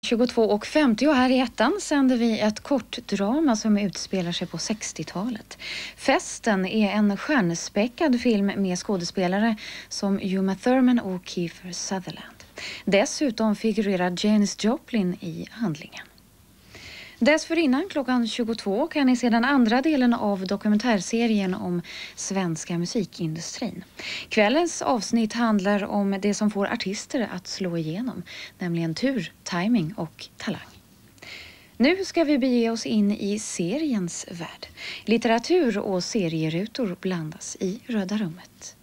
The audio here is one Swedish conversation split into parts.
22.50 här i ettan sänder vi ett kortdrama som utspelar sig på 60-talet. Festen är en stjärnspäckad film med skådespelare som Uma Thurman och Kiefer Sutherland. Dessutom figurerar Janis Joplin i handlingen. Dessförinnan klockan 22 kan ni se den andra delen av dokumentärserien om svenska musikindustrin. Kvällens avsnitt handlar om det som får artister att slå igenom, nämligen tur, timing och talang. Nu ska vi bege oss in i seriens värld. Litteratur och serierutor blandas i Röda rummet.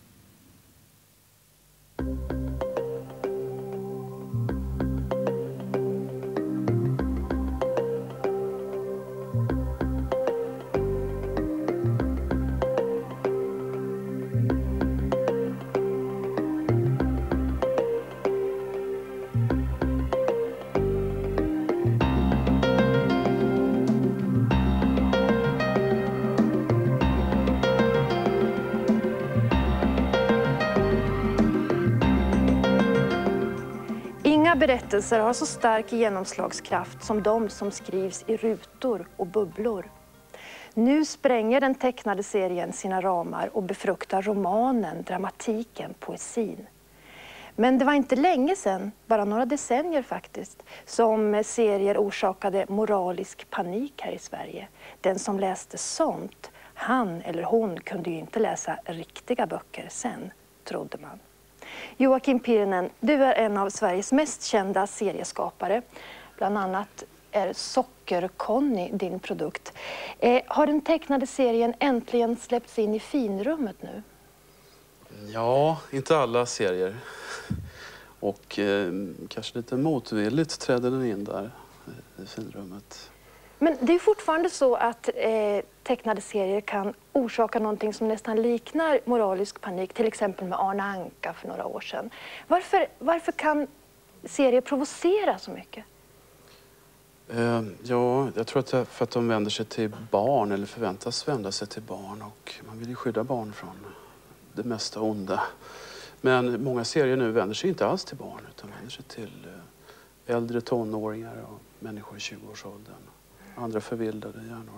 Berättelser har så stark genomslagskraft som de som skrivs i rutor och bubblor. Nu spränger den tecknade serien sina ramar och befruktar romanen, dramatiken, poesin. Men det var inte länge sedan, bara några decennier faktiskt, som serier orsakade moralisk panik här i Sverige. Den som läste sånt, han eller hon kunde ju inte läsa riktiga böcker sen, trodde man. Joakim Pirinen, du är en av Sveriges mest kända serieskapare. Bland annat är Socker-Conny din produkt. Har den tecknade serien äntligen släppts in i finrummet nu? Ja, inte alla serier. Och kanske lite motvilligt trädde den in där i finrummet. Men det är fortfarande så att tecknade serier kan orsaka någonting som nästan liknar moralisk panik. Till exempel med Arne Anka för några år sedan. Varför kan serier provocera så mycket? Ja, jag tror att det är för att de vänder sig till barn eller förväntas vända sig till barn. Och man vill ju skydda barn från det mesta onda. Men många serier nu vänder sig inte alls till barn utan vänder sig till äldre tonåringar och människor i 20-årsåldern. Andra förvildade hjärnor.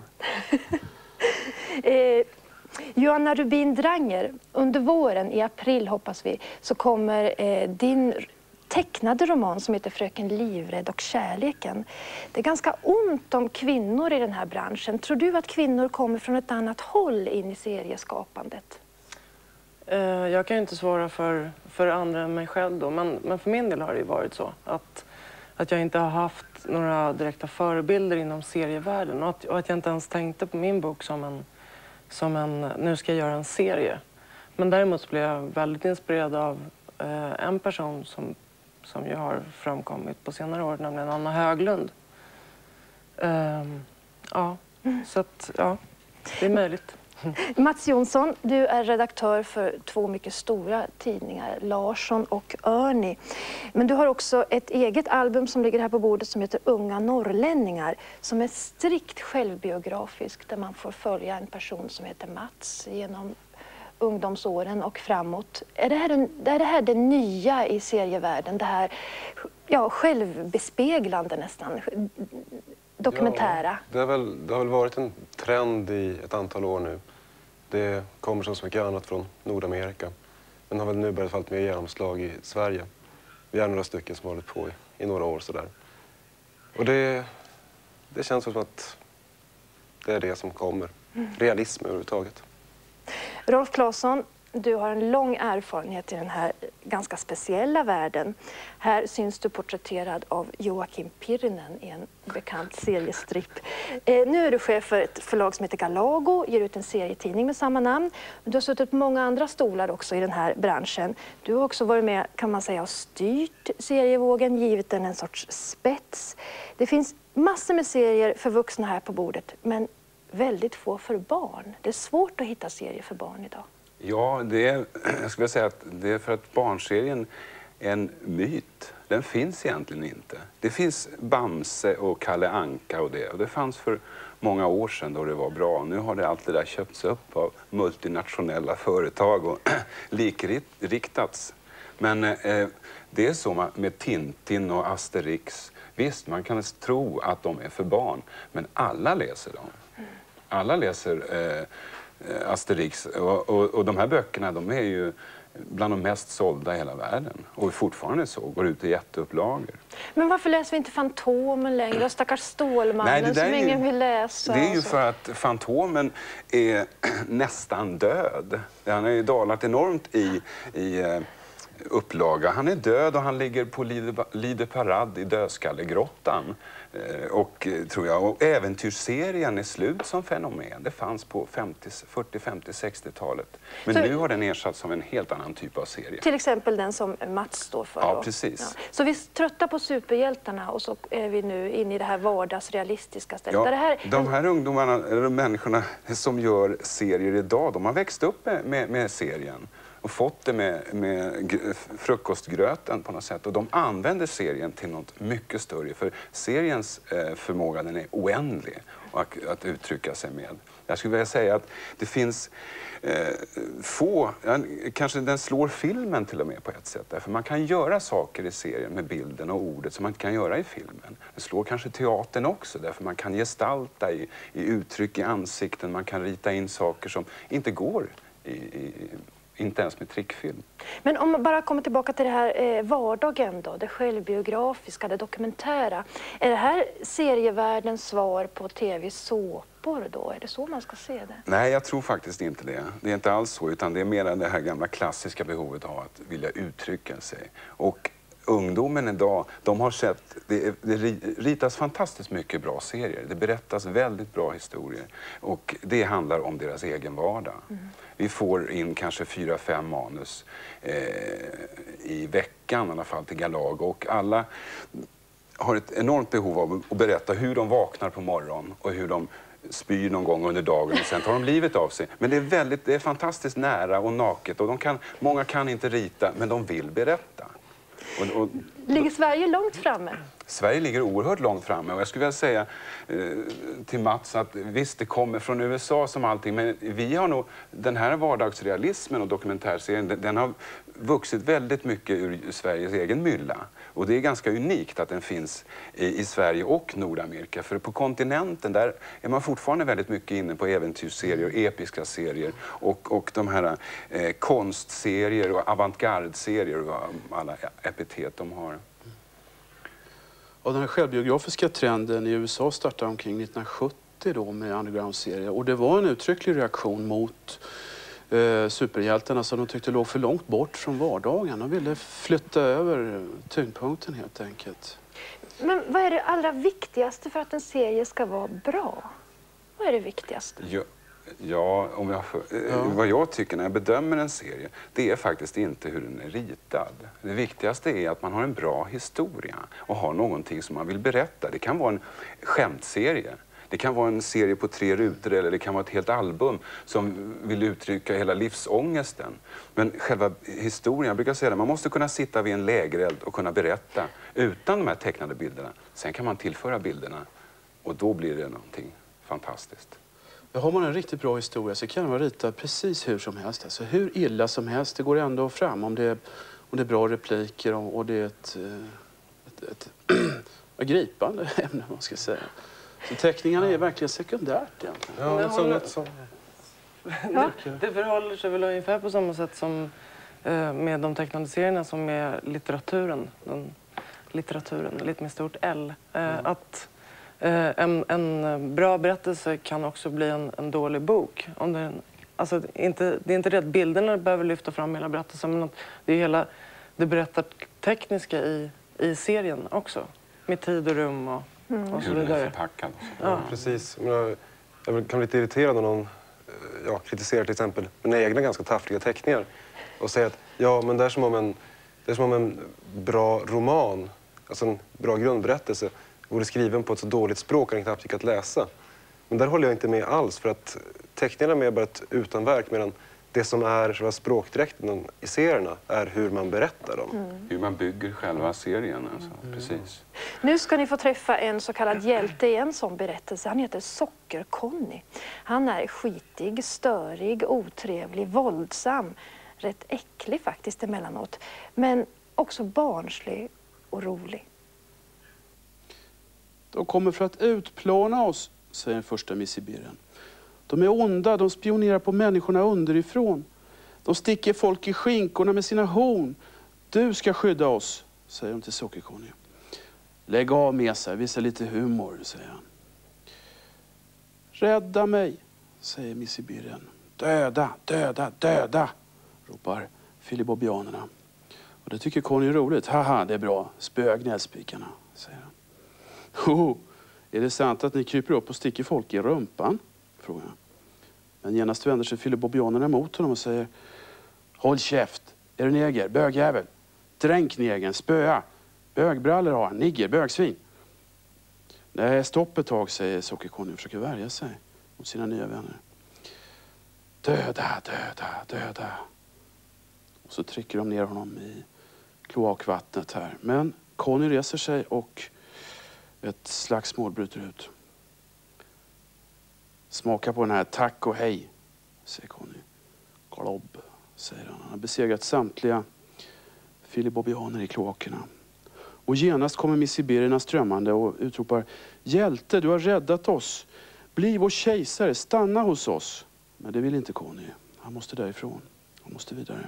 Joanna Rubin Dranger, under våren, i april hoppas vi, så kommer din tecknade roman som heter Fröken Livrädd och kärleken. Det är ganska ont om kvinnor i den här branschen. Tror du att kvinnor kommer från ett annat håll in i serieskapandet? Jag kan ju inte svara för andra än mig själv då, men för min del har det ju varit så att jag inte har haft några direkta förebilder inom serievärlden och att jag inte ens tänkte på min bok som en nu ska jag göra en serie. Men däremot blev jag väldigt inspirerad av en person som ju har framkommit på senare år, nämligen Anna Höglund. Ja, så att ja, det är möjligt. Mats Jonsson, du är redaktör för 2 mycket stora tidningar, Larsson och Örni. Men du har också ett eget album som ligger här på bordet som heter Unga norrlänningar, som är strikt självbiografiskt, där man får följa en person som heter Mats genom ungdomsåren och framåt. Är det här det nya i serievärlden? Det här självbespeglande nästan, dokumentära? Ja, det har väl varit en trend i ett antal år nu. Det kommer som så mycket annat från Nordamerika. Men har väl nu börjat falla mer genomslag i Sverige. Vi är några stycken som har hållit på i några år sådär. Och det känns som att det är det som kommer. Realism överhuvudtaget. Rolf Claesson, du har en lång erfarenhet i den här ganska speciella världen. Här syns du porträtterad av Joakim Pirinen i en bekant seriestripp. Nu är du chef för ett förlag som heter Galago, ger ut en serietidning med samma namn. Du har suttit på många andra stolar också i den här branschen. Du har också varit med, kan man säga, och styrt serievågen, givit den en sorts spets. Det finns massor med serier för vuxna här på bordet, men väldigt få för barn. Det är svårt att hitta serier för barn idag. Ja, jag skulle säga att det är för att barnserien är en myt. Den finns egentligen inte. Det finns Bamse och Kalle Anka och det. Och det fanns för många år sedan då det var bra. Nu har det allt det där köpts upp av multinationella företag och likriktats. Men det är så med Tintin och Asterix. Visst, man kan tro att de är för barn, men alla läser dem. Alla läser Asterix och de här böckerna, de är ju bland de mest sålda i hela världen. Och fortfarande så, går ut i jätteupplagor. Men varför läser vi inte Fantomen längre? Och stackars Stålmannen som ingen vill läsa. Det är ju för att Fantomen är nästan död. Han har ju dalat enormt i upplaga. Han är död och han ligger på Lider Parad i Dödskallegrottan. Och tror jag, och äventyrsserien är slut som fenomen. Det fanns på 40, 50, 60-talet. Men så, nu har den ersatts av en helt annan typ av serie. Till exempel den som Mats står för. Ja, då. precis. Ja. Så vi är trötta på superhjältarna och så är vi nu inne i det här vardagsrealistiska stället. Ja, de här ungdomarna, eller människorna som gör serier idag, de har växt upp med serien. Och fått det med frukostgröten på något sätt. Och de använder serien till något mycket större. För seriens förmåga, den är oändlig att uttrycka sig med. Jag skulle vilja säga att det finns kanske den slår filmen till och med på ett sätt. Därför man kan göra saker i serien med bilden och ordet som man inte kan göra i filmen. Det slår kanske teatern också. Därför man kan gestalta i uttryck i ansikten. Man kan rita in saker som inte går inte ens med trickfilm. Men om man bara kommer tillbaka till det här vardagen då, det självbiografiska, det dokumentära. Är det här serievärldens svar på tv-såpor då? Är det så man ska se det? Nej, jag tror faktiskt inte det. Det är inte alls så, utan det är mer det här gamla klassiska behovet av att vilja uttrycka sig. Och ungdomen idag, de har sett, det ritas fantastiskt mycket bra serier. Det berättas väldigt bra historier. Och det handlar om deras egen vardag. Vi får in kanske 4-5 manus i veckan i alla fall till Galag. Och alla har ett enormt behov av att berätta hur de vaknar på morgonen och hur de spyr någon gång under dagen och sen tar de livet av sig. Men det är fantastiskt nära och naket. Och många kan inte rita, men de vill berätta. Ligger Sverige långt framme? Sverige ligger oerhört långt framme och jag skulle vilja säga till Mats att visst, det kommer från USA som allting, men vi har nog den här vardagsrealismen och dokumentärserien, den har vuxit väldigt mycket ur Sveriges egen mylla. Och det är ganska unikt att den finns i Sverige och Nordamerika. För på kontinenten där är man fortfarande väldigt mycket inne på äventyrsserier, episka serier och de här konstserier och avantgarde-serier och alla epitet de har. Och den här självbiografiska trenden i USA startade omkring 1970 då med underground-serier. Och det var en uttrycklig reaktion mot superhjältarna som de tyckte låg för långt bort från vardagen. De ville flytta över tyngdpunkten helt enkelt. Men vad är det allra viktigaste för att en serie ska vara bra? Vad är det viktigaste? Vad jag tycker när jag bedömer en serie, det är faktiskt inte hur den är ritad. Det viktigaste är att man har en bra historia och har någonting som man vill berätta. Det kan vara en skämtserie. Det kan vara en serie på 3 rutor eller det kan vara ett helt album som vill uttrycka hela livsångesten. Men själva historien, jag brukar säga det, man måste kunna sitta vid en lägereld och kunna berätta utan de här tecknade bilderna. Sen kan man tillföra bilderna och då blir det någonting fantastiskt. Har man en riktigt bra historia så kan man rita precis hur som helst. Alltså hur illa som helst, det går ändå fram om det är bra repliker och det är ett gripande ämne, man ska säga. Så teckningarna är verkligen sekundärt egentligen. Det förhåller sig väl ungefär på samma sätt som med de tecknade serierna som med litteraturen. Litteraturen, lite med stort L. Att en bra berättelse kan också bli en dålig bok. Det är inte det att bilderna behöver lyfta fram hela berättelsen, men det är hela det berättartekniska i serien också. Med tid och rum och så vidare. Hur den är förpackad. Ja, precis. Jag kan bli lite irriterad när någon kritiserar till exempel mina egna ganska taffliga teckningar och säger att men det är som om en bra roman, alltså en bra grundberättelse, vore skriven på ett så dåligt språk att den knappt gick att läsa. Men där håller jag inte med alls, för att teckningarna är bara ett utanverk, medan det som är själva språkdräkten i serierna är hur man berättar dem. Hur man bygger själva serien, alltså. Precis. Nu ska ni få träffa en så kallad hjälte i en sån berättelse. Han heter Socker-Conny. Han är skitig, störig, otrevlig, våldsam. Rätt äcklig faktiskt emellanåt. Men också barnslig och rolig. De kommer för att utplåna oss, säger den första missibirren. De är onda, de spionerar på människorna underifrån. De sticker folk i skinkorna med sina horn. Du ska skydda oss, säger de till Sockerkonny. Lägg av med sig, visa lite humor, säger han. Rädda mig, säger missibirren. Döda, döda, döda, ropar filibobianerna. Och det tycker Conny är roligt. Haha, det är bra. Spöa gnällspikarna, säger han. Är det sant att ni kryper upp och sticker folk i rumpan? Frågar han. Men genast vänder sig filibobianerna mot honom och säger: håll käft, är du neger, bögjävel? Dränk negern, spöa. Bögbrallor har han, nigger, bögsvin. Nej, stopp ett tag, säger Sockerkonny och försöker värja sig mot sina nya vänner. Döda, döda, döda. Och så trycker de ner honom i kloakvattnet här. Men Conny reser sig och ett slagsmål bryter ut. Smaka på den här, tack och hej, säger Conny. Globb, säger han. Han har besegrat samtliga filibobianer i kloakerna. Och genast kommer missibirierna strömmande och utropar: hjälte, du har räddat oss. Bli vår kejsare, stanna hos oss. Men det vill inte Conny. Han måste därifrån. Han måste vidare.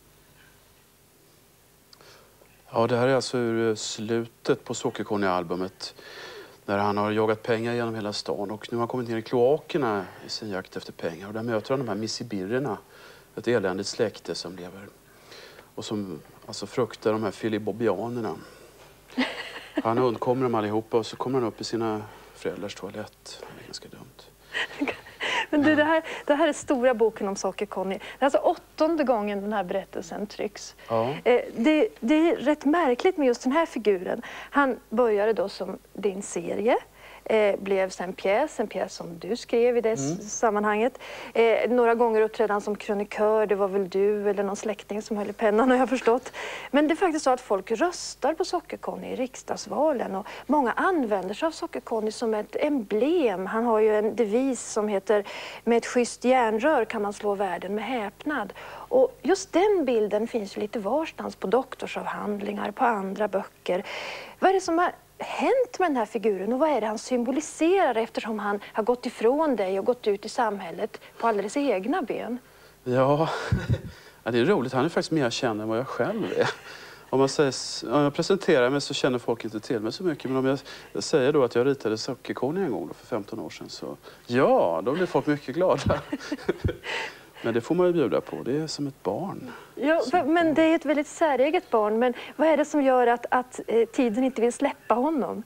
Ja, det här är alltså ur slutet på Sockerkonny-albumet. Där han har jagat pengar genom hela stan. Och nu har han kommit ner i kloakerna i sin jakt efter pengar. Och där möter han de här missibirierna. Ett eländigt släkte som lever. Och som alltså fruktar de här filibobianerna. Han undkommer dem allihopa och så kommer han upp i sina föräldrars toalett. Det är ganska dumt. Men du, det här är stora boken om Sockerkonny. Det är alltså 8:e gången den här berättelsen trycks. Ja. Det är rätt märkligt med just den här figuren. Han började då som din serie. Blev sen en pjäs som du skrev i det sammanhanget. Några gånger uppträdde han som krönikör, det var väl du eller någon släkting som höll i pennan, har jag förstått. Men det är faktiskt så att folk röstar på Sockerkonny i riksdagsvalen och många använder sig av Sockerkonny som ett emblem. Han har ju en devis som heter: med ett schysst järnrör kan man slå världen med häpnad. Och just den bilden finns ju lite varstans på doktorsavhandlingar, på andra böcker. Vad är det som har hänt med den här figuren och vad är det han symboliserar eftersom han har gått ifrån dig och gått ut i samhället på alldeles egna ben? Ja, det är roligt. Han är faktiskt mer känd än vad jag själv är. Om jag presenterar mig så känner folk inte till mig så mycket. Men om jag säger då att jag ritade Sockerkonny en gång då, för 15 år sedan, så ja, då blir folk mycket glada. Men det får man ju bjuda på. Det är som ett barn. Ja, men det är ett väldigt säreget barn. Men vad är det som gör att tiden inte vill släppa honom?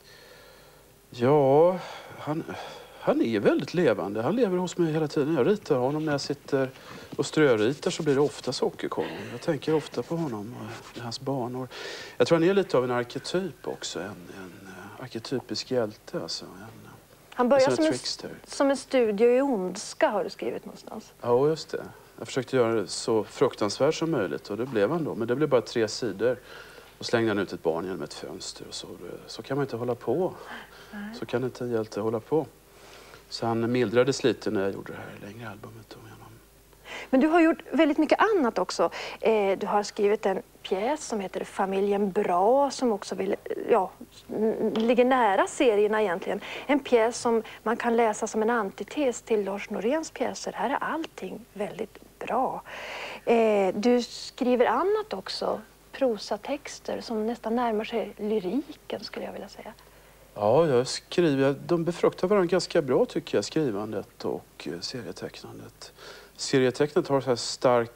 Ja, han är väldigt levande. Han lever hos mig hela tiden. Jag ritar honom när jag sitter och ströritar så blir det ofta Sockerkonny. Jag tänker ofta på honom och hans banor. Jag tror han är lite av en arketyp också. En arketypisk hjälte. Alltså. Han börjar som en studio i ondska, har du skrivit någonstans. Ja, just det. Jag försökte göra det så fruktansvärt som möjligt och det blev han då. Men det blev bara 3 sidor. Och slängde han ut ett barn genom ett fönster. Och så kan man inte hålla på. Nej. Så kan inte en hjälte hålla på. Så han mildrades lite när jag gjorde det här längre albumet. Då. Men du har gjort väldigt mycket annat också. Du har skrivit en pjäs som heter Familjen Bra som också ligger nära serierna egentligen. En pjäs som man kan läsa som en antites till Lars Noréns pjäser. Här är allting väldigt bra. Du skriver annat också, prosatexter som nästan närmar sig lyriken skulle jag vilja säga. Ja, jag skriver. De befruktar varandra ganska bra tycker jag, skrivandet och serietecknandet. Serietecknet har så här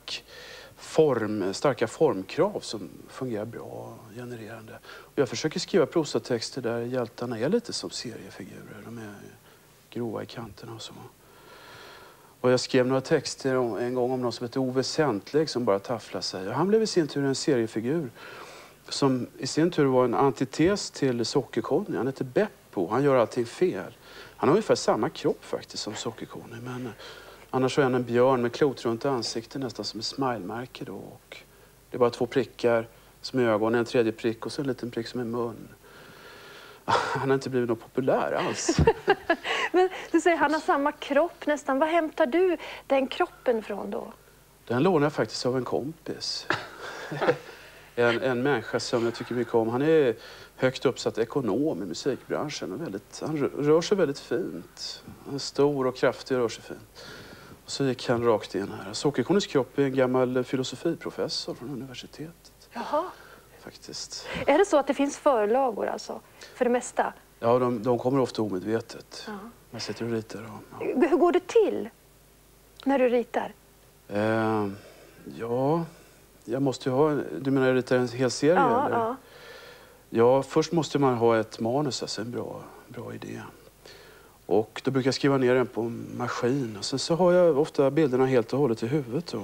starka formkrav som fungerar bra och genererande. Och jag försöker skriva prosatexter där hjältarna är lite som seriefigurer. De är grova i kanterna och så. Och jag skrev några texter en gång om någon som heter Ove Säntlig som bara tafflar sig. Och han blev i sin tur en seriefigur som i sin tur var en antites till Sockerkonny. Han heter Beppo. Han gör allting fel. Han har ungefär samma kropp faktiskt som Sockerkonny. Men annars är han en björn med klot runt ansiktet nästan som ett smilemärke då. Och det är bara 2 prickar som är ögon, en 3:e prick och så en liten prick som är mun. Han har inte blivit något populär alls. Men du säger han har samma kropp nästan. Vad hämtar du den kroppen från då? Den lånar jag faktiskt av en kompis. en människa som jag tycker mycket om. Han är högt uppsatt ekonom i musikbranschen. Och han rör sig väldigt fint. Han är stor och kraftig och rör sig fint. Och så gick han rakt in här. Sockerkornets kropp är en gammal filosofiprofessor från universitetet. Jaha. Faktiskt. Är det så att det finns förlagor alltså, för det mesta? Ja, de kommer ofta omedvetet. Ja. Man sitter och ritar. Och, ja. Hur går det till när du ritar? Ja, jag måste ju ha... Du menar jag ritar en hel serie? Ja, eller? ja. Ja, först måste man ha ett manus, alltså en bra idé. Och då brukar jag skriva ner den på maskin. Och sen så har jag ofta bilderna helt och hållet i huvudet då.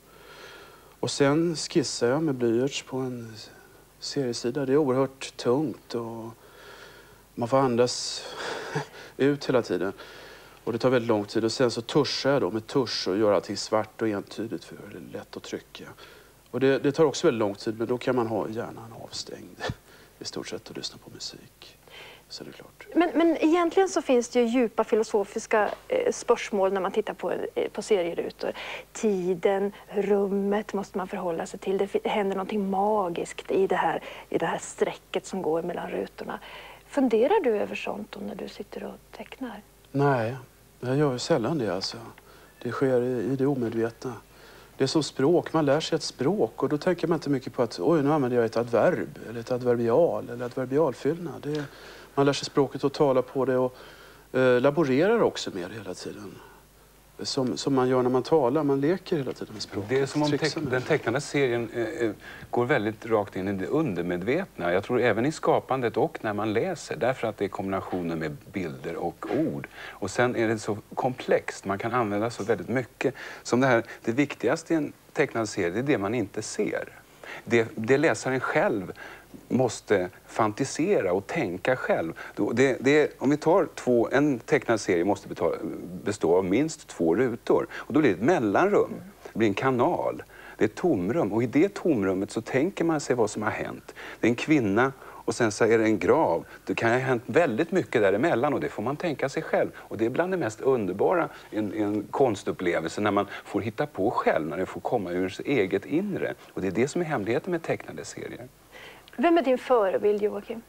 Och sen skissar jag med blyerts på en seriesida. Det är oerhört tungt och man får andas ut hela tiden. Och det tar väldigt lång tid. Och sen så tuschar jag då med tusch och gör allting svart och entydigt för det är lätt att trycka. Och det tar också väldigt lång tid, men då kan man ha hjärnan avstängd i stort sett och lyssna på musik. Så det är klart. Men egentligen så finns det ju djupa filosofiska spörsmål när man tittar på serierutor. Tiden, rummet måste man förhålla sig till. Det händer någonting magiskt i det här strecket som går mellan rutorna. Funderar du över sånt då när du sitter och tecknar? Nej, jag gör ju sällan det alltså. Det sker i det omedvetna. Det är som språk, man lär sig ett språk och då tänker man inte mycket på att oj, nu använder jag ett adverb eller ett adverbial eller adverbialfyllnad. Man lär sig språket och talar på det och laborerar också med det hela tiden. Som man gör när man talar, man leker hela tiden med språket. Det är som om den tecknade serien går väldigt rakt in i det undermedvetna. Jag tror även i skapandet och när man läser. Därför att det är kombinationen med bilder och ord. Och sen är det så komplext, man kan använda så väldigt mycket. Som det viktigaste i en tecknad serie, det är det man inte ser. Det läsaren själv måste fantisera och tänka själv. Om vi tar en tecknad serie måste bestå av minst 2 rutor. Och då blir det ett mellanrum, det blir en kanal, det är ett tomrum. Och i det tomrummet så tänker man sig vad som har hänt. Det är en kvinna och sen så är det en grav. Det kan ha hänt väldigt mycket däremellan och det får man tänka sig själv. Och det är bland det mest underbara i en konstupplevelse när man får hitta på själv, när det får komma ur sitt eget inre. Och det är det som är hemligheten med tecknade serier. Vem är din förebild, Joakim?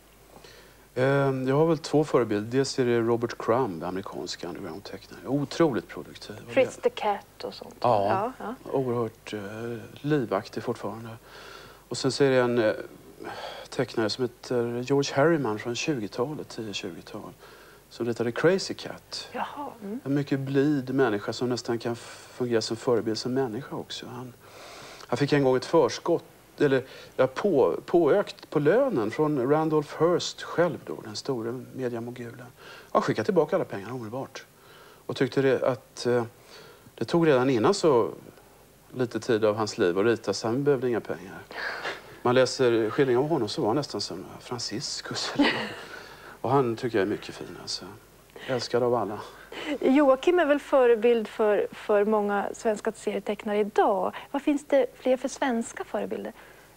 Jag har väl 2 förebilder. Dels är det Robert Crumb, amerikansk underground-tecknare. Otroligt produktiv. Fritz the Cat och sånt. Ja. Oerhört livaktig fortfarande. Och sen så är det en tecknare som heter George Harriman från 20-talet, 10-20-tal. Som ritade Crazy Cat. Jaha. Mm. En mycket blid människa som nästan kan fungera som förebild som människa också. Han fick en gång ett förskott. Eller påökt på lönen från Randolph Hearst själv då, den stora mediamogulen. Han skickade tillbaka alla pengar omedelbart. Och tyckte att det tog redan innan så lite tid av hans liv att rita, så han behövde inga pengar. Man läser skildringar av honom så var han nästan som Franciscus. Och han tycker jag är mycket fin alltså. Älskad av alla. Joakim är väl förebild för många svenska serietecknare idag. Vad finns det fler för svenska förebilder?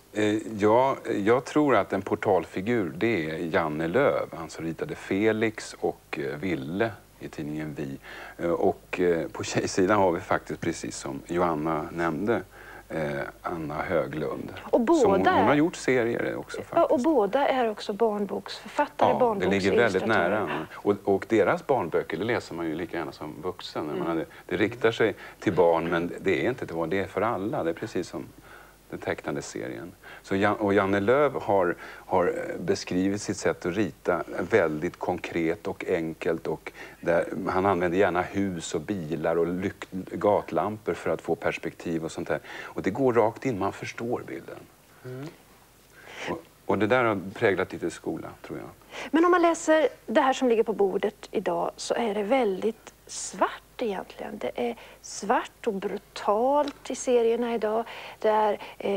Jag tror att en portalfigur, det är Janne Löv. Han som ritade Felix och Ville i tidningen Vi. Och på tjejsidan har vi faktiskt, precis som Joanna nämnde, Anna Höglund. Och båda hon har gjort serier också faktiskt. Och båda är också barnboksförfattare, ja, det ligger väldigt nära. Och deras barnböcker, det läser man ju lika gärna som vuxen. Det riktar sig till barn, men det är inte till barn, det är för alla. Det är precis som den tecknade serien. Och Janne Löv har beskrivit sitt sätt att rita väldigt konkret och enkelt. Och han använder gärna hus och bilar och gatlampor för att få perspektiv och sånt där. Och det går rakt in, man förstår bilden. Mm. Och det där har präglat lite skola, tror jag. Men om man läser det här som ligger på bordet idag så är det väldigt svart egentligen. Det är svart och brutalt i serierna idag. Det är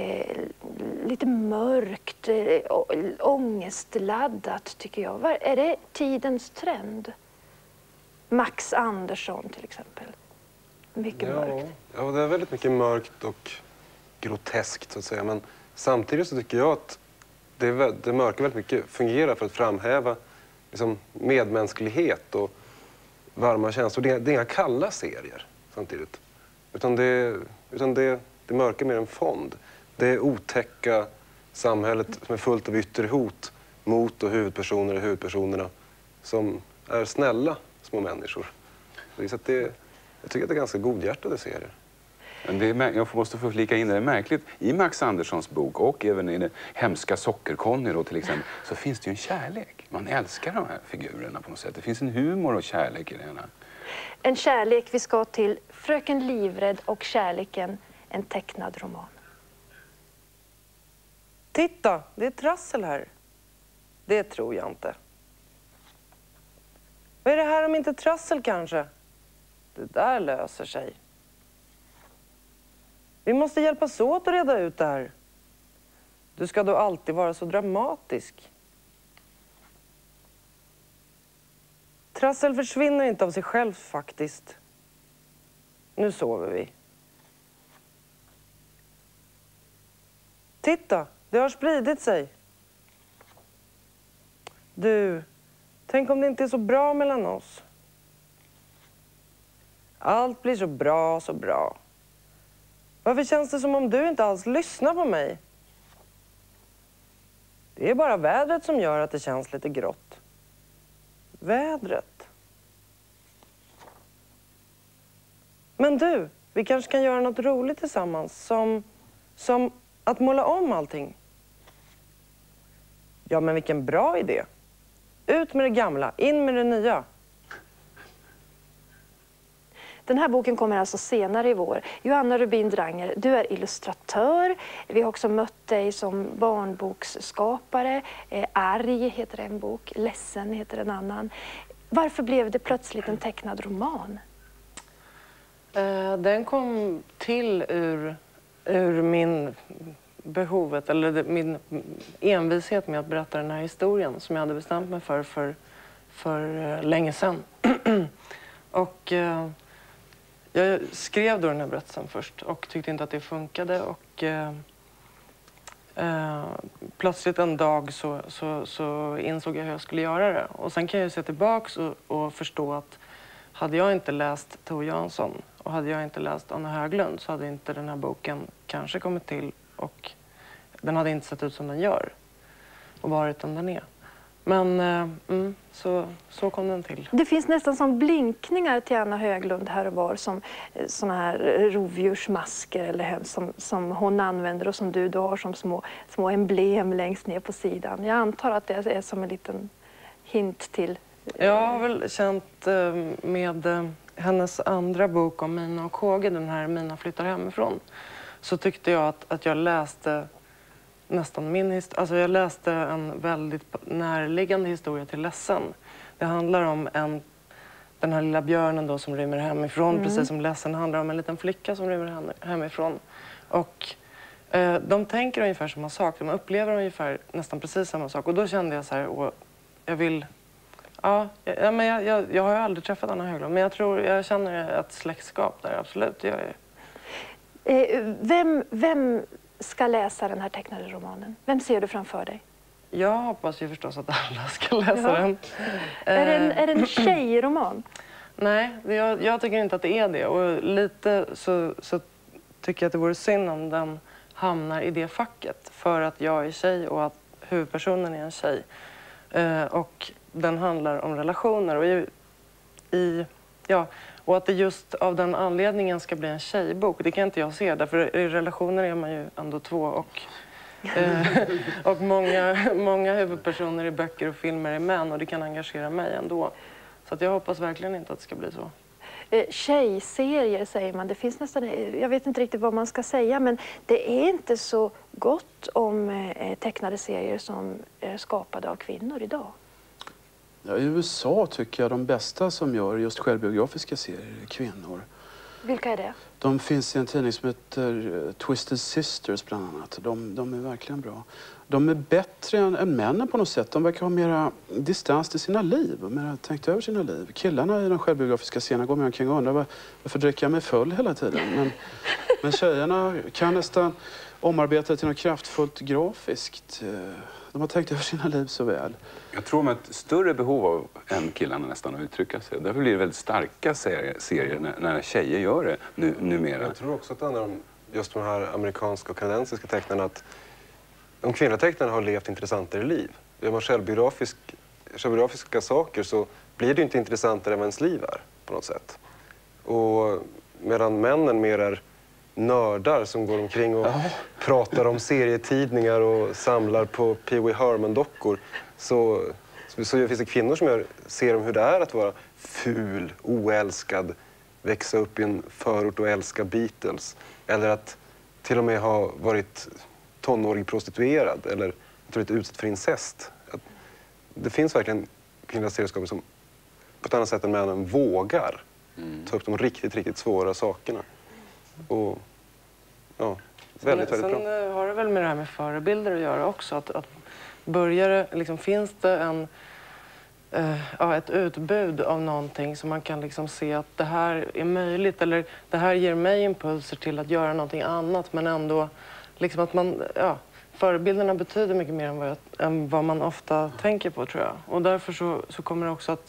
lite mörkt, ångestladdat tycker jag. Är det tidens trend? Max Andersson till exempel. Mycket mörkt. Ja, det är väldigt mycket mörkt och groteskt så att säga. Men samtidigt så tycker jag att det mörka väldigt mycket fungerar för att framhäva liksom, medmänsklighet och varma känslor. Det är inga kalla serier samtidigt. Utan det mörka är mer en fond. Det är otäcka samhället som är fullt av yttre hot mot och huvudpersonerna som är snälla små människor. Så att jag tycker att det är ganska godhjärtade serier. Jag måste få flika in det. Det är märkligt. I Max Anderssons bok och även i den hemska Socker-Conny då till exempel så finns det ju en kärlek. Man älskar de här figurerna på något sätt. Det finns en humor och kärlek i det hela. En kärlek, vi ska till Fröken Livrädd och kärleken, en tecknad roman. Titta, det är trassel här. Det tror jag inte. Vad är det här om inte trassel kanske? Det där löser sig. Vi måste hjälpas åt att reda ut det här. Du ska då alltid vara så dramatisk. Trassel försvinner inte av sig själv faktiskt. Nu sover vi. Titta, det har spridit sig. Du, tänk om det inte är så bra mellan oss. Allt blir så bra, så bra. Varför känns det som om du inte alls lyssnar på mig? Det är bara vädret som gör att det känns lite grått. Vädret. Men du, vi kanske kan göra något roligt tillsammans. Som att måla om allting. Ja, men vilken bra idé. Ut med det gamla, in med det nya. Den här boken kommer alltså senare i vår. Johanna Rubin Dranger, du är illustratör. Vi har också mött dig som barnboksskapare. Arg heter en bok, Ledsen heter en annan. Varför blev det plötsligt en tecknad roman? Den kom till ur min behovet, eller min envishet med att berätta den här historien som jag hade bestämt mig för länge sedan. Och jag skrev då den här berättelsen först och tyckte inte att det funkade. Och plötsligt en dag så insåg jag hur jag skulle göra det. Och sen kan jag se tillbaks och förstå att hade jag inte läst Tove Jansson och hade jag inte läst Anna Höglund så hade inte den här boken kanske kommit till och den hade inte sett ut som den gör och varit den den är. Men så kom den till. Det finns nästan som blinkningar till Anna Höglund här och var som såna här rovdjursmasker eller som hon använder och som du då har som små emblem längst ner på sidan. Jag antar att det är som en liten hint till... Jag har väl känt med hennes andra bok om Mina och Kåge, den här Mina flyttar hemifrån, så tyckte jag att jag läste nästan min historia. Alltså jag läste en väldigt närliggande historia till Ledsen. Det handlar om den här lilla björnen då som rymmer hemifrån, precis som Ledsen handlar om en liten flicka som rymmer hemifrån. Och de tänker ungefär samma sak, de upplever ungefär nästan precis samma sak. Och då kände jag så här, jag vill... Ja, men jag har ju aldrig träffat Anna Höglund, men jag känner ett släktskap där, absolut. Vem ska läsa den här tecknade romanen? Vem ser du framför dig? Jag hoppas ju förstås att alla ska läsa den. Är det en tjejroman? Nej, jag tycker inte att det är det. Och lite så tycker jag att det vore synd om den hamnar i det facket. För att jag är tjej och att huvudpersonen är en tjej. Och den handlar om relationer. Och att det just av den anledningen ska bli en tjejbok, det kan inte jag se. Därför i relationer är man ju ändå två och många huvudpersoner i böcker och filmer är män och det kan engagera mig ändå. Så att jag hoppas verkligen inte att det ska bli så. Tjejserier säger man, det finns nästan, jag vet inte riktigt vad man ska säga, men det är inte så gott om tecknade serier som är skapade av kvinnor idag. Ja, i USA tycker jag de bästa som gör just självbiografiska serier är kvinnor. Vilka är det? De finns i en tidning som heter Twisted Sisters bland annat. De är verkligen bra. De är bättre än männen på något sätt. De verkar ha mera distans till sina liv och mera tänkt över sina liv. Killarna i de självbiografiska scenerna går med omkring och undrar varför dricker jag mig full hela tiden. Men tjejerna kan nästan omarbeta det till något kraftfullt grafiskt. De har tänkt över sina liv så väl. Jag tror de har ett större behov av än killarna nästan att uttrycka sig. Därför blir det väldigt starka serier när tjejer gör det numera. Jag tror också att det handlar om just de här amerikanska och kanadensiska tecknarna att de kvinnliga tecknarna har levt intressantare liv. Gör man självbiografiska saker så blir det inte intressantare än vad ens liv är på något sätt. Och medan männen mer är nördar som går omkring och pratar om serietidningar och samlar på Pee Wee Herman-dockor, så finns det kvinnor som ser om hur det är att vara ful, oälskad, växa upp i en förort och älska Beatles. Eller att till och med ha varit tonårig prostituerad eller varit utsatt för incest. Det finns verkligen kvinnliga serieskapare som på ett annat sätt än männen vågar ta upp de riktigt svåra sakerna. Och ja, väldigt bra. Sen har det väl med det här med förebilder att göra också. Att börjar liksom, finns det ett utbud av någonting som man kan liksom se att det här är möjligt eller det här ger mig impulser till att göra någonting annat, men ändå liksom att man, förebilderna betyder mycket mer än vad man ofta tänker på, tror jag. Och därför så kommer det också att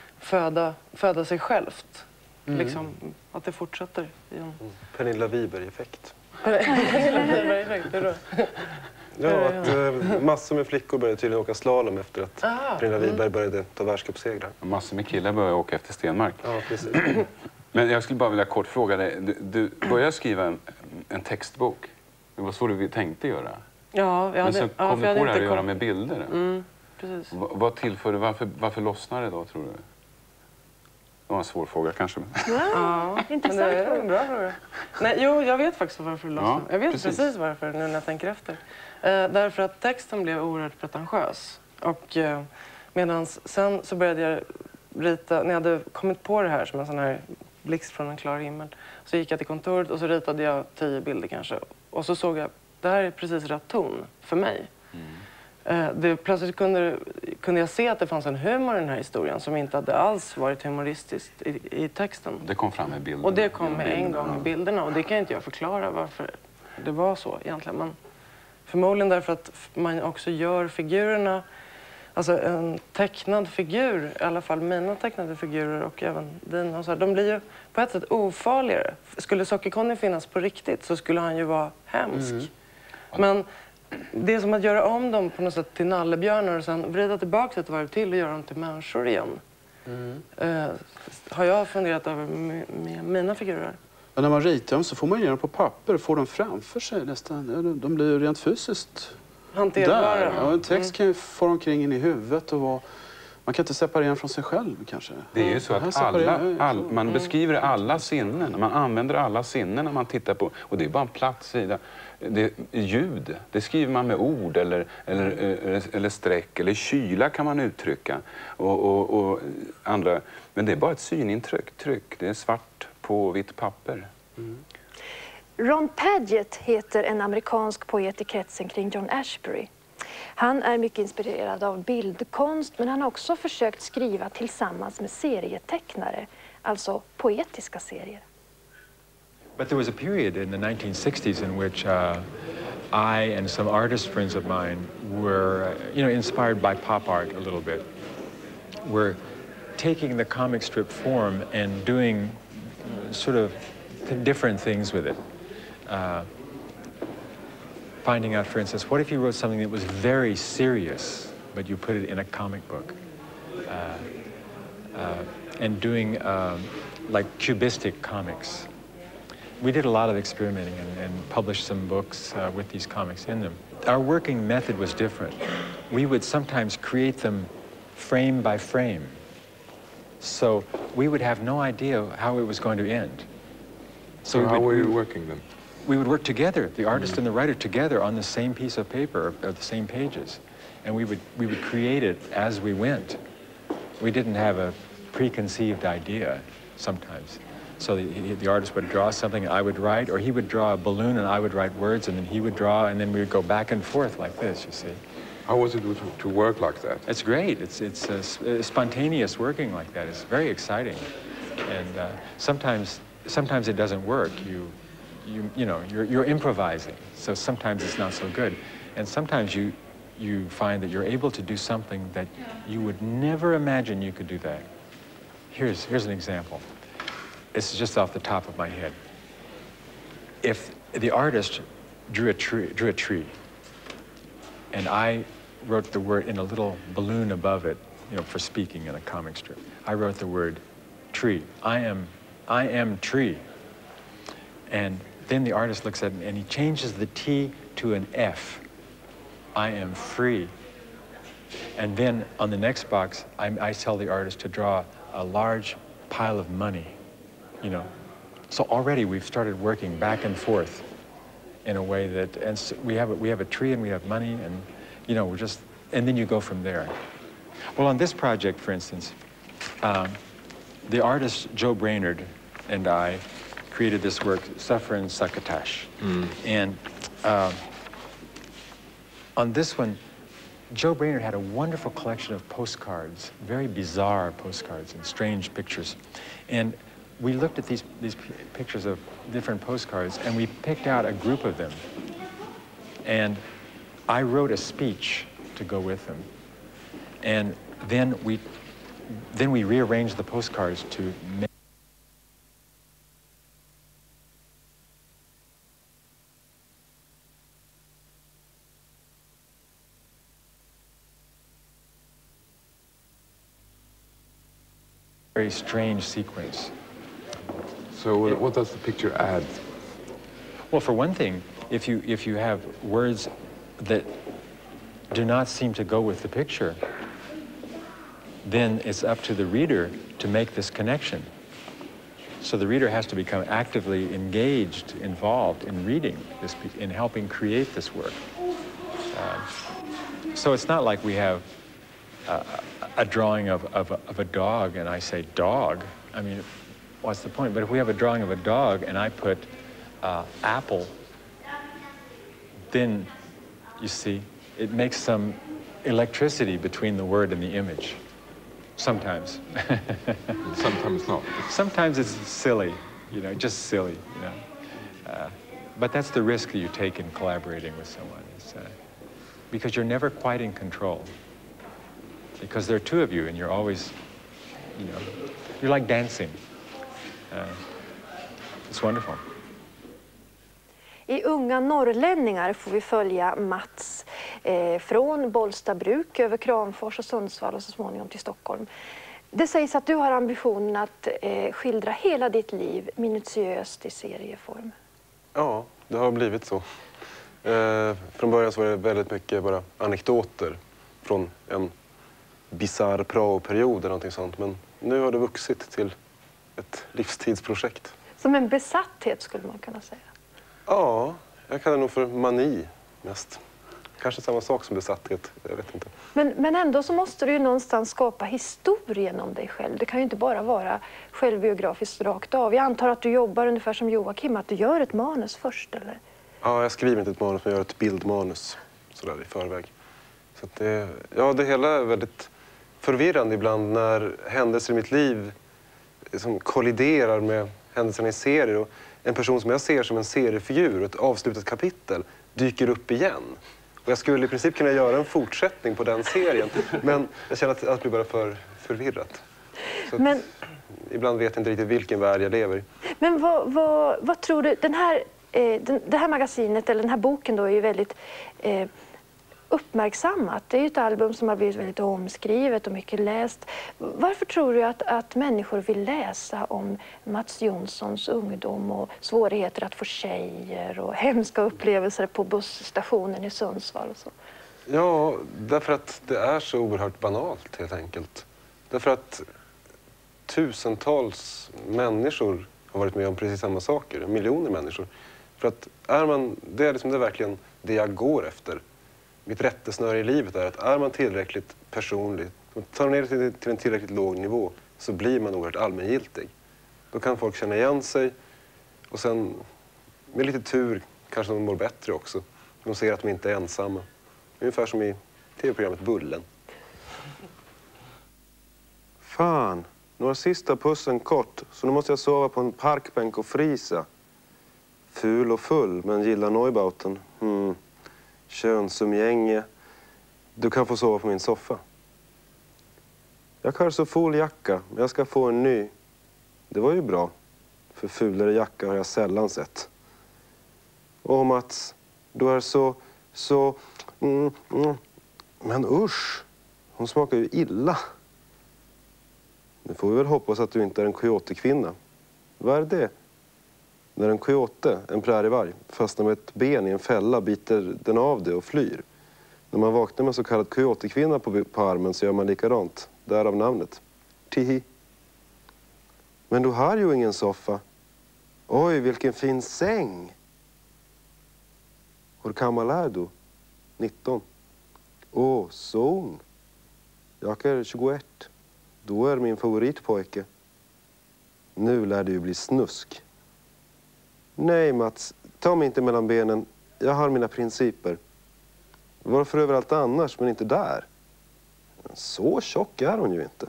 föda sig självt. Liksom, att det fortsätter. Pernilla Wiberg-effekt. Pernilla Wiberg-effekt, det är då. Ja, att massor med flickor började tydligen åka slalom efter att Pernilla Wiberg började ta världscupsegrar. Massor med killar började åka efter Stenmark. Ja, precis. Men jag skulle bara vilja kort fråga dig. Du började skriva en textbok. Det var så du tänkte göra. Ja, men så kom du på det här att göra med bilder. Precis. Vad tillförde, varför lossnade det då, tror du? Det var en svår fråga kanske. Ja, intressant det är fråga. en bra fråga. Nej, jag vet faktiskt varför det lossnade. Ja, jag vet precis varför nu när jag tänker efter. Därför att texten blev oerhört pretentiös. Och sen så började jag rita, när jag hade kommit på det här som en sån här blixt från en klar himmel, så gick jag till kontoret och så ritade jag 10 bilder kanske. Och så såg jag, det här är precis rätt ton för mig. Plötsligt kunde jag se att det fanns en humor i den här historien som inte hade alls varit humoristiskt i texten. Det kom fram med bilderna. Och det kom med en gång i bilderna. Och det kan inte jag förklara varför det var så egentligen. Men förmodligen därför att man också gör figurerna, alltså en tecknad figur, i alla fall mina tecknade figurer och även dina och så här, de blir ju på ett sätt ofarligare. Skulle Socker-Conny finnas på riktigt så skulle han ju vara hemsk. Men det är som att göra om dem på något sätt till nallebjörnar och sen vrida tillbaka ett varv till och göra dem till människor igen. Har jag funderat över med mina figurer. Men när man ritar dem så får man ge dem på papper och får dem framför sig nästan. De blir rent fysiskt hanterbara. Där. Ja, en text kan ju få omkring in i huvudet och man kan inte separera den från sig själv kanske. Det är ju så att man beskriver alla sinnen. Man använder alla sinnen när man tittar på. Och det är bara en platt sida. Ljud, det skriver man med ord eller streck. Eller kyla kan man uttrycka. Och andra. Men det är bara ett synintryck. Det är svart på vitt papper. Ron Padgett heter en amerikansk poet i kretsen kring John Ashbery. Han är mycket inspirerad av bildkonst, men han har också försökt skriva tillsammans med serietecknare, alltså poetiska serier. But there was a period in the 1960s in which I and some artist friends of mine were, inspired by pop art a little bit. We're taking the comic strip form and doing sort of different things with it. Finding out, for instance, what if you wrote something that was very serious, but you put it in a comic book? And doing like cubistic comics. We did a lot of experimenting and published some books with these comics in them. Our working method was different. We would sometimes create them frame by frame. So we would have no idea how it was going to end. So how were you working then? We would work together, the artist and the writer together on the same piece of paper, or the same pages. And we would create it as we went. We didn't have a preconceived idea sometimes. So the artist would draw something, I would write, or he would draw a balloon and I would write words, and then he would draw, and then we would go back and forth like this, you see. How was it to work like that? It's great. It's spontaneous working like that. It's very exciting. And sometimes it doesn't work. You're improvising, so sometimes it's not so good. And sometimes you find that you're able to do something that you would never imagine you could do that. Here's an example. It's just off the top of my head. If the artist drew a tree, and I wrote the word in a little balloon above it, you know, for speaking in a comic strip. I wrote the word tree. I am tree. And then the artist looks at it and he changes the T to an F. I am free. And then on the next box, I tell the artist to draw a large pile of money, you know. So already we've started working back and forth in a way that, and so we have a tree and we have money, and, you know, and then you go from there. Well, on this project, for instance, the artist Joe Brainerd and I created this work, Suffering Succotash. And on this one, Joe Brainerd had a wonderful collection of postcards, very bizarre postcards and strange pictures. And we looked at these pictures of different postcards, and we picked out a group of them. And I wrote a speech to go with them. And then we rearranged the postcards to make a very strange sequence. So what does the picture add? Well, for one thing, if you have words that do not seem to go with the picture, then it's up to the reader to make this connection. So the reader has to become actively engaged, involved in reading this, in helping create this work. So it's not like we have a drawing of a dog and I say dog. I mean, what's the point? But if we have a drawing of a dog and I put apple, then you see, it makes some electricity between the word and the image. Sometimes. Sometimes not. Sometimes it's silly, you know, just silly, you know. But that's the risk that you take in collaborating with someone, is, because you're never quite in control. Because there are two of you and you're always, you know, you're like dancing. It's wonderful. I Unga norrlänningar får vi följa Mats från Bollstabruk över Kramfors och Sundsvall och så småningom till Stockholm. Det sägs att du har ambitionen att skildra hela ditt liv minutiöst i serieform. Ja, det har blivit så. Från början så var det väldigt mycket bara anekdoter från en bizarr praoperiod eller någonting sånt. Men nu har det vuxit till ett livstidsprojekt. Som en besatthet skulle man kunna säga. Ja, jag kallar det nog för mani mest. Kanske samma sak som besatthet, jag vet inte. Men ändå så måste du ju någonstans skapa historien om dig själv. Det kan ju inte bara vara självbiografiskt rakt av. Jag antar att du jobbar ungefär som Joakim, att du gör ett manus först, eller? Ja, jag skriver inte ett manus, men jag gör ett bildmanus sådär i förväg. Så att det hela är väldigt förvirrande ibland när händelser i mitt liv som kolliderar med händelserna i serier. Och en person som jag ser som en seriefigur, ett avslutat kapitel, dyker upp igen. Och jag skulle i princip kunna göra en fortsättning på den serien. Men jag känner att allt blir bara för förvirrat. Så ibland vet jag inte riktigt vilken värld jag lever i. Men vad tror du? Det här magasinet, eller den här boken då, är ju väldigt uppmärksammat. Det är ju ett album som har blivit väldigt omskrivet och mycket läst. Varför tror du att människor vill läsa om Mats Jonssons ungdom och svårigheter att få tjejer och hemska upplevelser på busstationen i Sundsvall och så? Ja, därför att det är så oerhört banalt helt enkelt. Därför att tusentals människor har varit med om precis samma saker, miljoner människor. För att det är verkligen det jag går efter. Mitt rättesnöre i livet är att är man tillräckligt personlig, tar ner det till en tillräckligt låg nivå, så blir man oerhört allmängiltig. Då kan folk känna igen sig och sen med lite tur kanske de mår bättre också. De ser att de inte är ensamma. Ungefär som i tv-programmet Bullen. Fan, nu har sista pussen kort, så nu måste jag sova på en parkbänk och frysa. Ful och full, men gillar Neubauten. Könsumgänge. Du kan få sova på min soffa. Jag har så full jacka, men jag ska få en ny. Det var ju bra, för fulare jacka har jag sällan sett. Och Mats, du är så Men usch, hon smakar ju illa. Nu får vi väl hoppas att du inte är en coyotekvinna. Vad är det? När en coyote, en prärievarg, fastnar med ett ben i en fälla biter den av det och flyr. När man vaknar med så kallad coyotekvinna på armen så gör man likadant. Därav namnet. Tihi. Men du har ju ingen soffa. Oj, vilken fin säng. Hur gammal är du? 19. Åh, så ung. Jag är 21. Du är min favoritpojke. Nu lär det ju bli snusk. Nej, Mats. Ta mig inte mellan benen. Jag har mina principer. Varför överallt annars, men inte där? Så tjock är hon ju inte.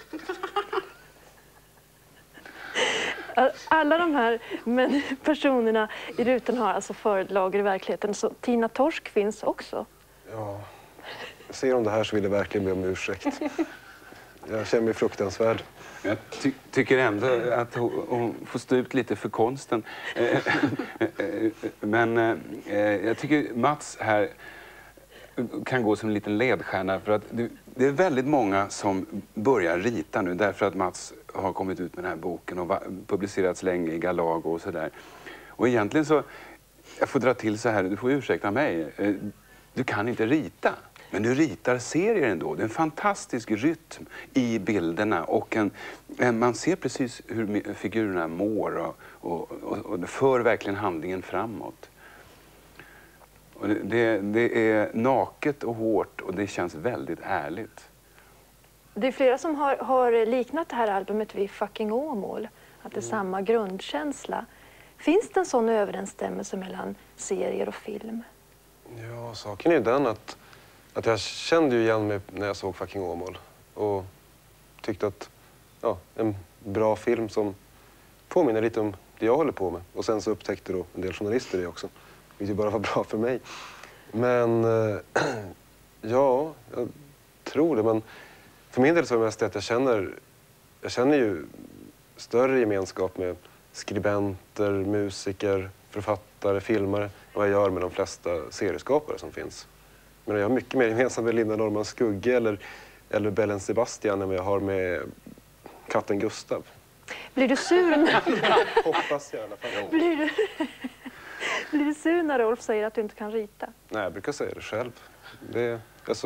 Alla de här personerna i rutan har alltså förlager i verkligheten. Så Tina Torsk finns också. Ja, ser hon det här så vill jag verkligen be om ursäkt. Jag känner mig fruktansvärd. Jag tycker ändå att hon får stå ut lite för konsten. Men jag tycker Mats här kan gå som en liten ledstjärna. För att det är väldigt många som börjar rita nu därför att Mats har kommit ut med den här boken och publicerats länge i Galago och sådär. Och egentligen så, jag får dra till så här, du får ursäkta mig, du kan inte rita. Men du ritar serier ändå. Det är en fantastisk rytm i bilderna och man ser precis hur figurerna mår och det för verkligen handlingen framåt. Och det är naket och hårt och det känns väldigt ärligt. Det är flera som har liknat det här albumet vid Fucking Åmål. Att det är samma grundkänsla. Finns det en sån överensstämmelse mellan serier och film? Ja, saken är ju den att jag kände ju igen mig när jag såg Fucking Åmål. Och tyckte att, ja, en bra film som påminner lite om det jag håller på med. Och sen så upptäckte då en del journalister det också. Vilket bara var bra för mig. Men, ja, jag tror det. Men för min del så är det mest att jag känner ju större gemenskap med skribenter, musiker, författare, filmare än vad jag gör med de flesta serieskapare som finns. Men jag har mycket mer gemensamt med Linda Norman Skugge eller Bellen Sebastian än vad jag har med katten Gustav. Blir du sur? Hoppas jag i alla fall. Blir du sur när Rolf säger att du inte kan rita? Nej, jag brukar säga det själv. Jag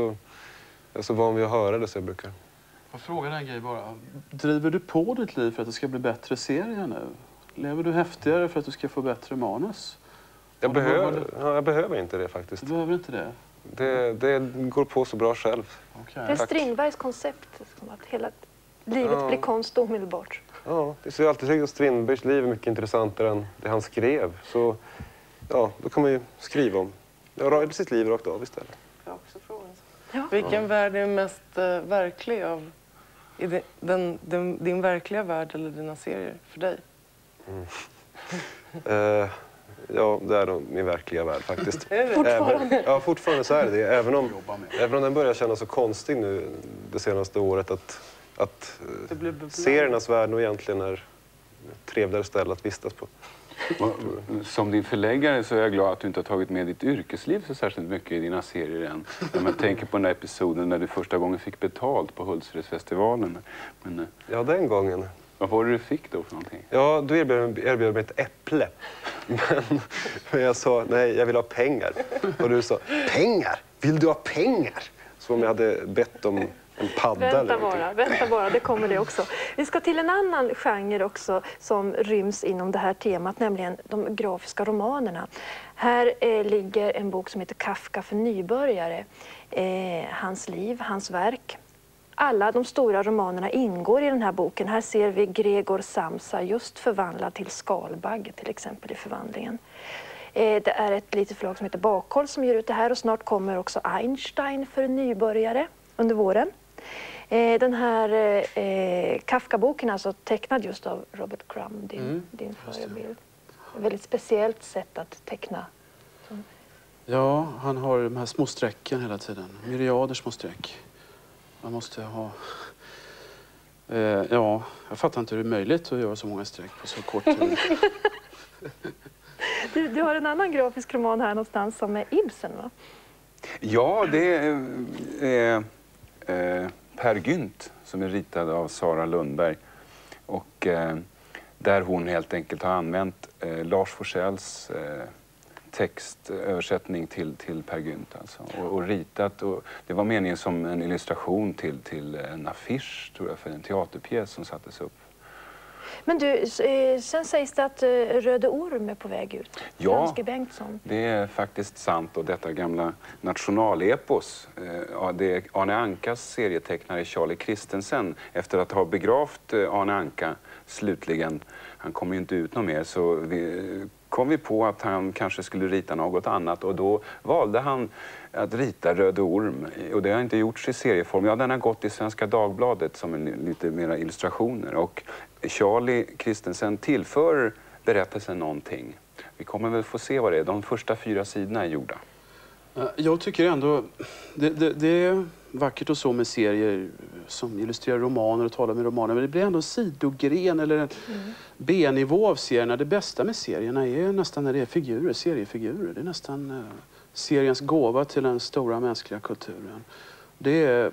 är så van vid att höra det så jag brukar. Jag frågar en grej bara. Driver du på ditt liv för att det ska bli bättre serier nu? Lever du häftigare för att du ska få bättre manus? Jag behöver inte det faktiskt. Du behöver inte det? Det går på så bra själv. Okay. Det är Strindbergs koncept. Att hela livet blir konst omedelbart. Ja, det är alltid att Strindbergs liv är mycket intressantare än det han skrev. Så ja, då kan man ju skriva om. Ja, sitt liv rakt av istället. Jag har också frågan. Ja. Vilken värld är mest verklig av din verkliga värld eller dina serier för dig? Ja, det är nog min verkliga värld faktiskt. Fortfarande? Fortfarande så är det. Även om den börjar kännas så konstig nu det senaste året att seriernas värld nog egentligen är ett trevligare ställe att vistas på. Som din förläggare så är jag glad att du inte har tagit med ditt yrkesliv så särskilt mycket i dina serier än. När man tänker på den här episoden när du första gången fick betalt på Hultsfredsfestivalen. Men, ja, den gången. Vad var det du fick då för någonting? Ja, du erbjöd mig ett äpple. Men jag sa, nej, jag vill ha pengar. Och du sa, pengar? Vill du ha pengar? Så om jag hade bett om en padda Vänta bara, det kommer det också. Vi ska till en annan genre också som ryms inom det här temat, nämligen de grafiska romanerna. Här ligger en bok som heter Kafka för nybörjare. Hans liv, hans verk. Alla de stora romanerna ingår i den här boken. Här ser vi Gregor Samsa just förvandlad till skalbagge till exempel i förvandlingen. Det är ett litet förlag som heter Bakhåll som ger ut det här och snart kommer också Einstein för nybörjare under våren. Den här Kafka-boken är alltså tecknad just av Robert Crumb, din förebild. Ett väldigt speciellt sätt att teckna. Ja, han har de här små strecken hela tiden. Myriader små streck. Man måste ha... ja, jag fattar inte hur det är möjligt att göra så många streck på så kort tid. Du har en annan grafisk roman här någonstans som är Ibsen, va? Ja, det är Per Gynt som är ritad av Sara Lundberg. Och där hon helt enkelt har använt Lars Forssells textöversättning till Per Gynt alltså. Och ritat. Och det var meningen som en illustration till en affisch, tror jag, för en teaterpjäs som sattes upp. Men du, sen sägs det att Röde Orm är på väg ut. Ja, Franske Bengtsson. det är faktiskt sant. Och detta gamla nationalepos, det är Arne Ankas serietecknare Charlie Christensen. Efter att ha begravt Arne Anka slutligen, han kommer ju inte ut något mer, så kom vi på att han kanske skulle rita något annat. Och då valde han att rita Röde Orm. Och det har inte gjorts i serieform. Ja, den har gått i Svenska Dagbladet som lite mera illustrationer. Och Charlie Christensen tillför berättelsen någonting. Vi kommer väl få se vad det är. De första 4 sidorna är gjorda. Jag tycker ändå det är vackert och så med serier som illustrerar romaner och talar med romaner. Men det blir ändå sidogren eller en B-nivå av serierna. Det bästa med serierna är nästan när det är figurer, seriefigurer. Det är nästan seriens gåva till den stora mänskliga kulturen. Det är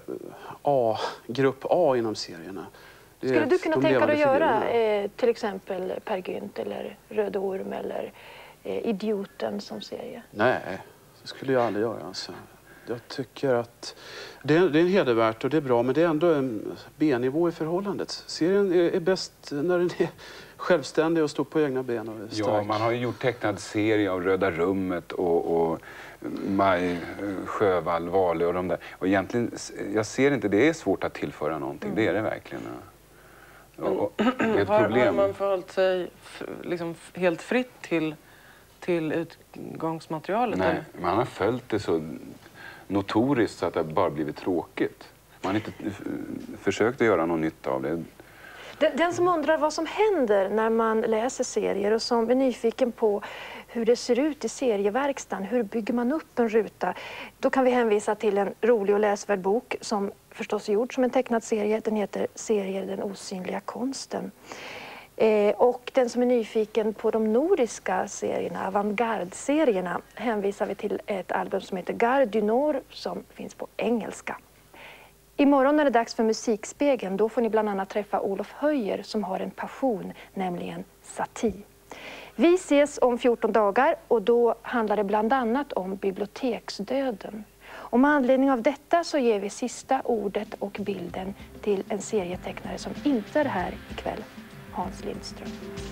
grupp A inom serierna. Skulle du kunna tänka dig att göra till exempel Per Gynt eller Röde Orm eller Idioten som serie? Nej, det skulle jag aldrig göra. Alltså. Jag tycker att det är en hedervärt och det är bra, men det är ändå en B-nivå i förhållandet. Serien är bäst när den är självständig och står på egna ben och är stark. Ja, man har ju gjort tecknad serie av Röda rummet och Maj Sjövall, Vale och de där. Och egentligen, jag ser inte, det är svårt att tillföra någonting. Det är det verkligen. Och det är ett problem. Har man förhållit sig liksom helt fritt till utgångsmaterialet? Nej, eller? man har följt det så notoriskt så att det bara blivit tråkigt. Man har inte försökt att göra någon nytta av det. Den som undrar vad som händer när man läser serier och som är nyfiken på hur det ser ut i serieverkstan, hur bygger man upp en ruta, då kan vi hänvisa till en rolig och läsvärd bok som förstås är gjord som en tecknad serie. Den heter Serier, den osynliga konsten. Och den som är nyfiken på de nordiska serierna, avantgarde-serierna, hänvisar vi till ett album som heter Gare du Nord som finns på engelska. Imorgon är det dags för Musikspegeln. Då får ni bland annat träffa Olof Höjer som har en passion, nämligen satir. Vi ses om 14 dagar och då handlar det bland annat om biblioteksdöden. Och med anledning av detta så ger vi sista ordet och bilden till en serietecknare som inte är här ikväll, Hans Lindström.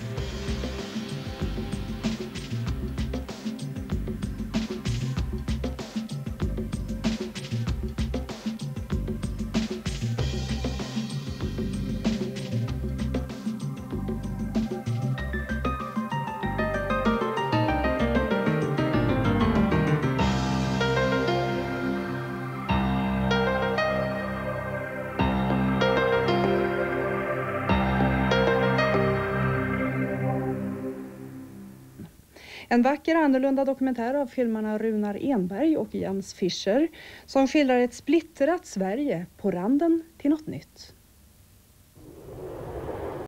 En vacker annorlunda dokumentär av filmarna Runar Enberg och Jens Fischer som skildrar ett splittrat Sverige på randen till något nytt.